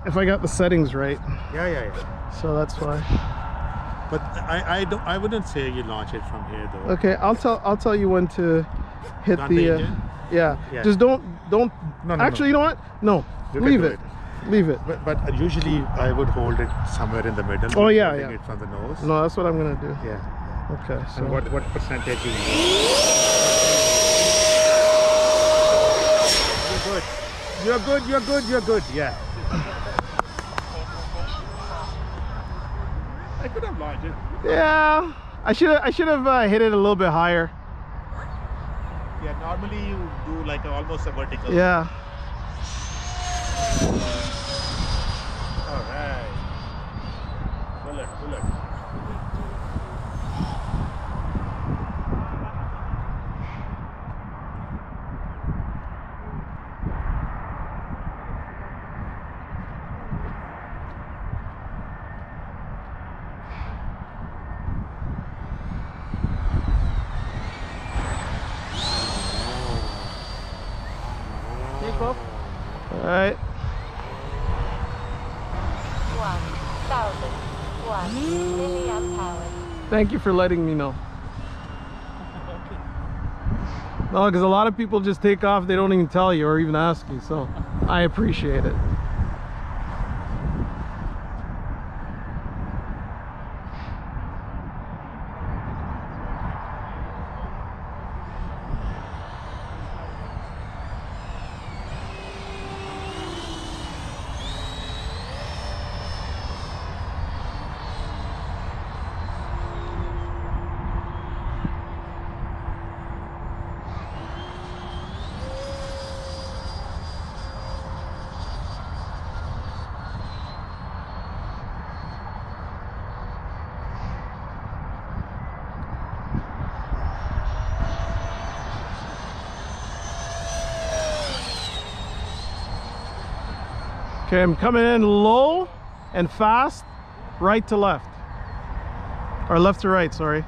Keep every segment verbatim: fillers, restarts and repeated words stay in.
if I got the settings right. Yeah, yeah, yeah. So that's why. But I, I don't, I wouldn't say you launch it from here though. Okay, I'll tell, I'll tell you when to hit Start the. the Uh, engine? yeah. Yeah. Just don't, don't. No, no, actually, no. you know what? No, You can leave do it. Leave it. But, but usually I would hold it somewhere in the middle. Oh, yeah, holding yeah. it from the nose. No, that's what I'm gonna do. Yeah. Okay. So. And what, what percentage you use? You're good. You're good. You're good. You're good. Yeah. I could have launched it. Yeah, I should I should have uh, hit it a little bit higher. Yeah. Normally you do like a, almost a vertical. Yeah. All right. Bullet. Bullet. All right. one thousand one milliamp hours. Thank you for letting me know. No, because a lot of people just take off, they don't even tell you or even ask you, so I appreciate it. Okay, I'm coming in low and fast, right to left. Or left to right, sorry.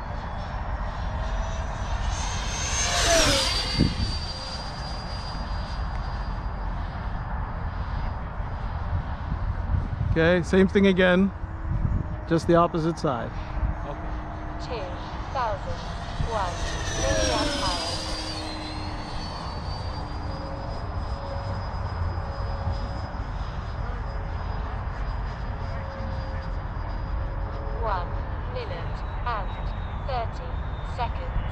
Okay, same thing again, just the opposite side. two thousand one milliamp hours. One minute and thirty seconds.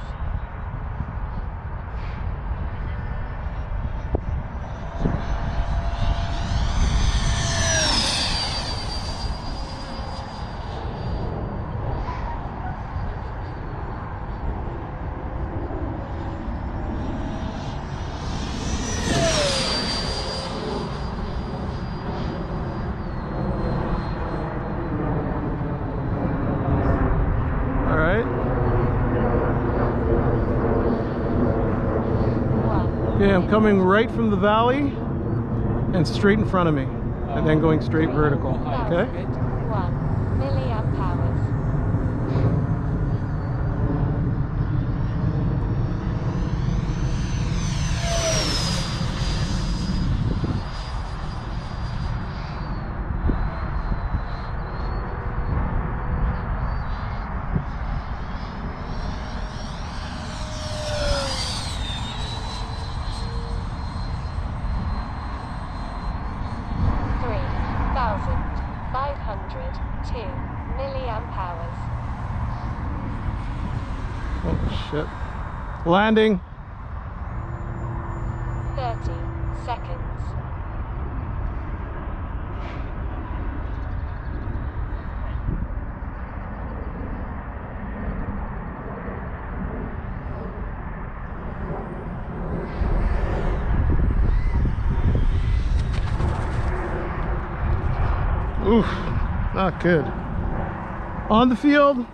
All right. One. Okay, I'm coming right from the valley and straight in front of me, and then going straight vertical. Okay. One milliamp hours. Three thousand five hundred two milliamp hours. Oh shit. Landing. Thirty seconds. Oof, not good. On the field,